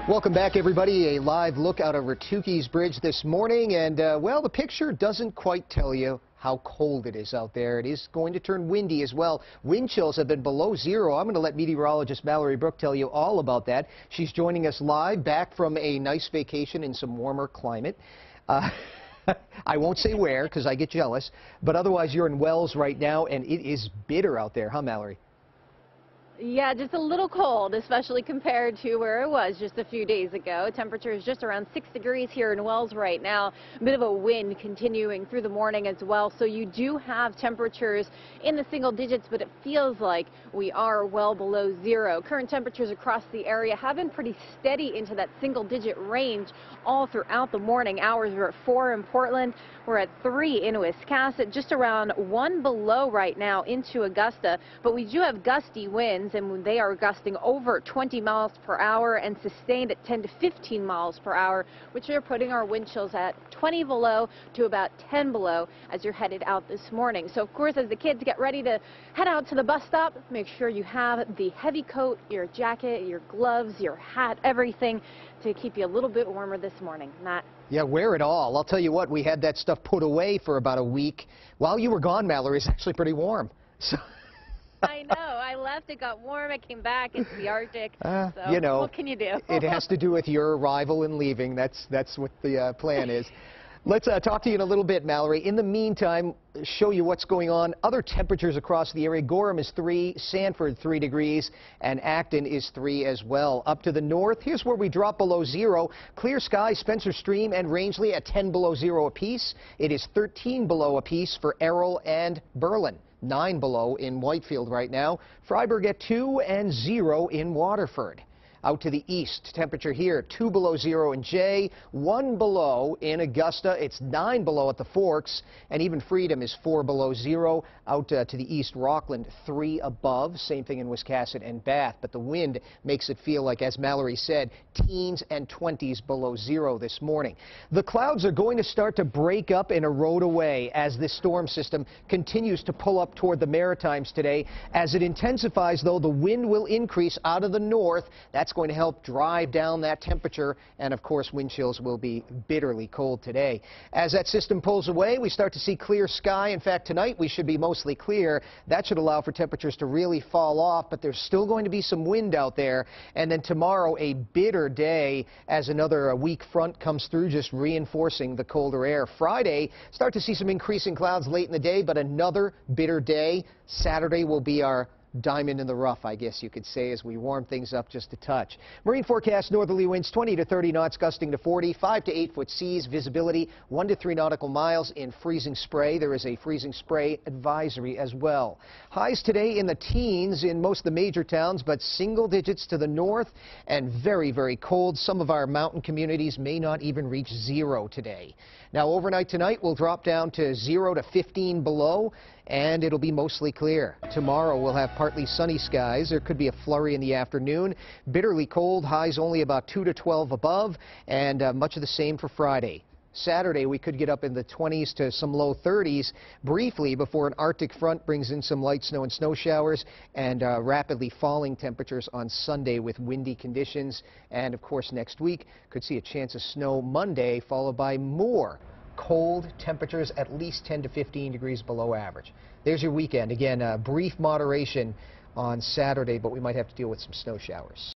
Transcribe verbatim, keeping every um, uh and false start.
Welcome back, everybody. A live look out over Tukey's Bridge this morning, and uh, well, the picture doesn't quite tell you how cold it is out there. It is going to turn windy as well. Wind chills have been below zero. I'm going to let meteorologist Mallory Brook tell you all about that. She's joining us live back from a nice vacation in some warmer climate. Uh, I won't say where because I get jealous, but otherwise you're in Wells right now, and it is bitter out there, huh, Mallory? Yeah, just a little cold, especially compared to where it was just a few days ago. Temperature is just around six degrees here in Wells right now. A bit of a wind continuing through the morning as well. So you do have temperatures in the single digits, but it feels like we are well below zero. Current temperatures across the area have been pretty steady into that single digit range all throughout the morning hours. We're at four in Portland. We're at three in Wiscasset, just around one below right now into Augusta. But we do have gusty winds, and they are gusting over twenty miles per hour and sustained at ten to fifteen miles per hour, which are putting our wind chills at twenty below to about ten below as you're headed out this morning. So, of course, as the kids get ready to head out to the bus stop, make sure you have the heavy coat, your jacket, your gloves, your hat, everything to keep you a little bit warmer this morning. Matt? Yeah, wear it all. I'll tell you what, we had that stuff put away for about a week. While you were gone, Mallory, it's actually pretty warm. So. I know. I left. It got warm. I came back. It's the Arctic. Uh, so you know, what can you do? It has to do with your arrival and leaving. That's that's what the uh, plan is. Let's uh, talk to you in a little bit, Mallory. In the meantime, show you what's going on. Other temperatures across the area. Gorham is three, Sanford three degrees, and Acton is three as well. Up to the north, here's where we drop below zero. Clear skies, Spencer Stream and Rangeley at ten below zero apiece. It is thirteen below apiece for Errol and Berlin. nine below in Whitefield right now. Freiburg at two and zero in Waterford. Out to the east, temperature here, two below zero in Jay, one below in Augusta. It's nine below at the Forks, and even Freedom is four below zero. Out uh, to the east, Rockland, three above. Same thing in Wiscasset and Bath, but the wind makes it feel like, as Mallory said, teens and twenties below zero this morning. The clouds are going to start to break up and erode away as this storm system continues to pull up toward the Maritimes today. As it intensifies, though, the wind will increase out of the north. That's going to help drive down that temperature, and of course wind chills will be bitterly cold today. As that system pulls away, we start to see clear sky. In fact, tonight we should be mostly clear. That should allow for temperatures to really fall off, but there's still going to be some wind out there. And then tomorrow, a bitter day as another weak front comes through, just reinforcing the colder air. Friday, start to see some increasing clouds late in the day, but another bitter day. Saturday will be our diamond in the rough, I guess you could say, as we warm things up just a touch. Marine forecast: northerly winds twenty to thirty knots, gusting to forty, five to eight foot seas, visibility one to three nautical miles. In freezing spray, there is a freezing spray advisory as well. Highs today in the teens in most of the major towns, but single digits to the north, and very, very cold. Some of our mountain communities may not even reach zero today. Now, overnight tonight, we'll drop down to zero to fifteen below, and it'll be mostly clear. Tomorrow, we'll have partly sunny skies. There could be a flurry in the afternoon. Bitterly cold, highs only about two to twelve above, and uh, much of the same for Friday. Saturday, we could get up in the twenties to some low thirties briefly before an Arctic front brings in some light snow and snow showers, and uh, rapidly falling temperatures on Sunday with windy conditions. And of course, next week could see a chance of snow Monday, followed by more cold temperatures, at least ten to fifteen degrees below average. There's your weekend. Again, uh, brief moderation on Saturday, but we might have to deal with some snow showers.